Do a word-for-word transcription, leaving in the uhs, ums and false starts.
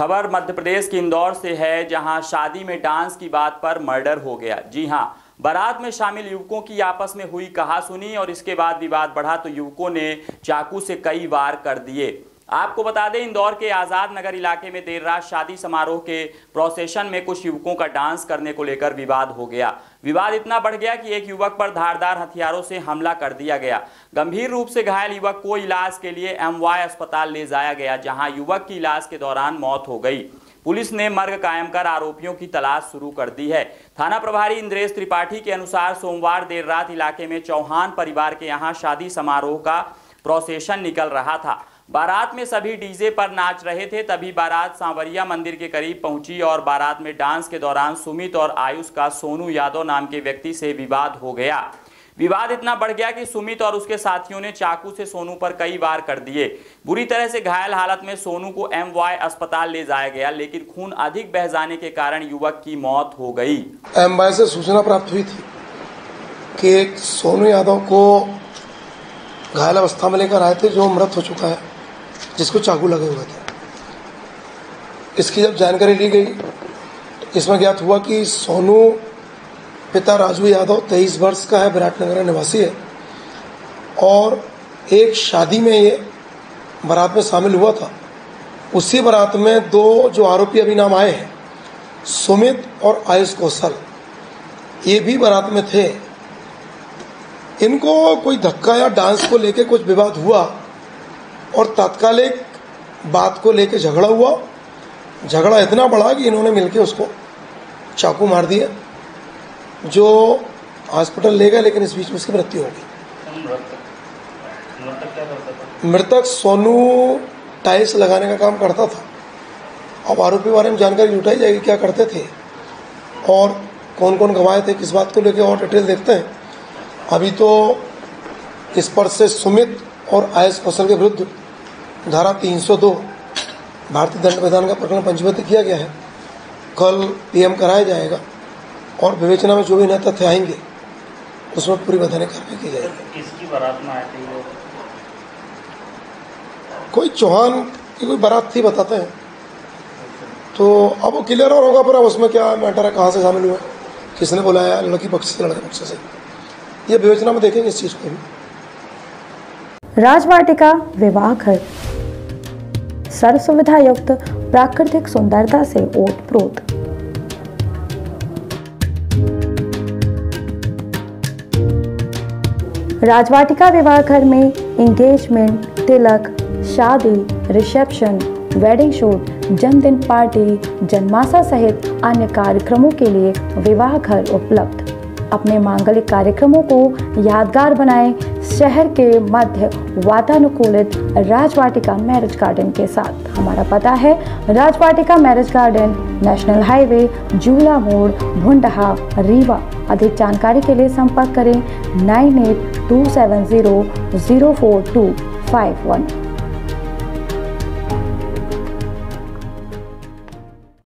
खबर मध्य प्रदेश के इंदौर से है, जहां शादी में डांस की बात पर मर्डर हो गया। जी हां, बारात में शामिल युवकों की आपस में हुई कहासुनी और इसके बाद विवाद बढ़ा तो युवकों ने चाकू से कई वार कर दिए। आपको बता दें, इंदौर के आजाद नगर इलाके में देर रात शादी समारोह के प्रोसेशन में कुछ युवकों का डांस करने को लेकर विवाद हो गया। विवाद इतना बढ़ गया कि एक युवक पर धारदार हथियारों से हमला कर दिया गया। गंभीर रूप से घायल युवक को इलाज के लिए एमवाय अस्पताल ले जाया गया, जहां युवक की इलाज के दौरान मौत हो गई। पुलिस ने मर्ग कायम कर आरोपियों की तलाश शुरू कर दी है। थाना प्रभारी इंद्रेश त्रिपाठी के अनुसार सोमवार देर रात इलाके में चौहान परिवार के यहां शादी समारोह का प्रोसेशन निकल रहा था। बारात में सभी डीजे पर नाच रहे थे, तभी बारात सांवरिया मंदिर के करीब पहुंची और बारात में डांस के दौरान सुमित और आयुष का सोनू यादव नाम के व्यक्ति से विवाद हो गया। विवाद इतना बढ़ गया कि सुमित और उसके साथियों ने चाकू से सोनू पर कई वार कर दिए। बुरी तरह से घायल हालत में सोनू को एमवाय अस्पताल ले जाया गया, लेकिन खून अधिक बह जाने के कारण युवक की मौत हो गई। एमवाय से सूचना प्राप्त हुई थी कि एक सोनू यादव को घायल अवस्था में लेकर आए थे, जो मृत हो चुका है, जिसको चाकू लगे हुए थे। इसकी जब जानकारी ली गई, इसमें ज्ञात हुआ कि सोनू पिता राजू यादव तेईस वर्ष का है, विराटनगर निवासी है और एक शादी में ये बारात में शामिल हुआ था। उसी बारात में दो जो आरोपी अभी नाम आए हैं, सुमित और आयुष कौशल, ये भी बारात में थे। इनको कोई धक्का या डांस को लेके कुछ विवाद हुआ और तात्कालिक बात को लेके झगड़ा हुआ। झगड़ा इतना बढ़ा कि इन्होंने मिलके उसको चाकू मार दिया, जो हॉस्पिटल ले गए, लेकिन इस बीच में उसकी मृत्यु हो गई। मृतक सोनू टाइल्स लगाने का काम करता था। अब आरोपी बारे में जानकारी जुटाई जाएगी, क्या करते थे और कौन कौन गवाए थे, किस बात को लेके और डिटेल देखते हैं। अभी तो इस पर से सुमित और आयुष कौशल के विरुद्ध धारा तीन सौ दो भारतीय दंड विधान का प्रकरण पंजीबद्ध किया गया है। कल पीएम कराया जाएगा और विवेचना में जो भी नए तथ्य आएंगे उसमें पूरी वैधानिक कार्रवाई की जाएगी। किसकी बारात में आए थे वो? कोई चौहान की कोई बारात थी बताते हैं, तो अब वो क्लियर और होगा। पर अब उसमें क्या मैटर है, कहाँ से शामिल हुए, किसने बुलाया, लड़की पक्ष से लड़के पक्ष से, ये विवेचना में देखेंगे इस चीज को भी। राजवाटिका विवाह घर सर्व सुविधा युक्त प्राकृतिक सुंदरता से ओतप्रोत। राजवाटिका विवाह घर में एंगेजमेंट, तिलक, शादी, रिसेप्शन, वेडिंग शूट, जन्मदिन पार्टी, जन्माशा सहित अन्य कार्यक्रमों के लिए विवाह घर उपलब्ध। अपने मांगलिक कार्यक्रमों को यादगार बनाएं शहर के मध्य वातानुकूलित राजवाटिका मैरिज गार्डन के साथ। हमारा पता है Rajvatika marriage garden, national highway, Jula Mod, Bhundaha, Rewa. अधिक जानकारी के लिए संपर्क करें nine eight two seven zero zero four two five one.